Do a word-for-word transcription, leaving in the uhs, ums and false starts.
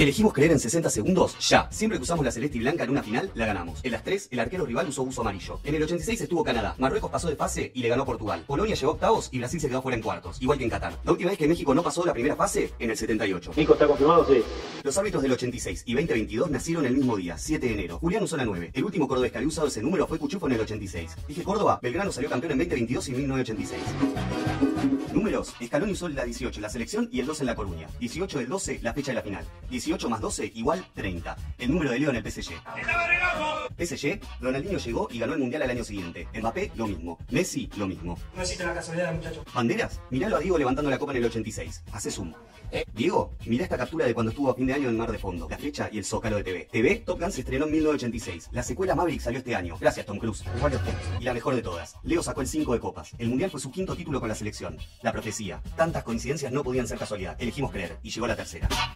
Elegimos creer en sesenta segundos, ya. Siempre que usamos la celeste y blanca en una final, la ganamos. En las tres, el arquero rival usó buzo amarillo. En el ochenta y seis estuvo Canadá. Marruecos pasó de fase y le ganó a Portugal. Polonia llegó a octavos y Brasil se quedó fuera en cuartos, igual que en Qatar. La última vez que México no pasó la primera fase, en el setenta y ocho. Nico, ¿está confirmado? Sí. Los árbitros del ochenta y seis y veinte veintidós nacieron el mismo día, siete de enero. Julián usó la nueve. El último cordobés que había usado ese número fue Cuchufo en el ochenta y seis. Dije Córdoba, Belgrano salió campeón en veinte veintidós y mil novecientos ochenta y seis. Números, Scaloni usó la dieciocho en la selección y el doce en la Coruña. dieciocho del doce, la fecha de la final. dieciocho más doce igual treinta. El número de Leo en el P S G. P S G, Ronaldinho llegó y ganó el Mundial al año siguiente. Mbappé, lo mismo. Messi, lo mismo. No existe la casualidad, muchacho. ¿Banderas? Miralo a Diego levantando la copa en el ochenta y seis. Hace zoom. Eh, Diego, mirá esta captura de cuando estuvo a fin de año en Mar de Fondo. La fecha y el zócalo de T V. T V, Top Gun se estrenó en mil novecientos ochenta y seis. La secuela Maverick salió este año. Gracias, Tom Cruise. Y la mejor de todas. Leo sacó el cinco de copas. El Mundial fue su quinto título con la selección. La profecía. Tantas coincidencias no podían ser casualidad. Elegimos creer. Y llegó la tercera.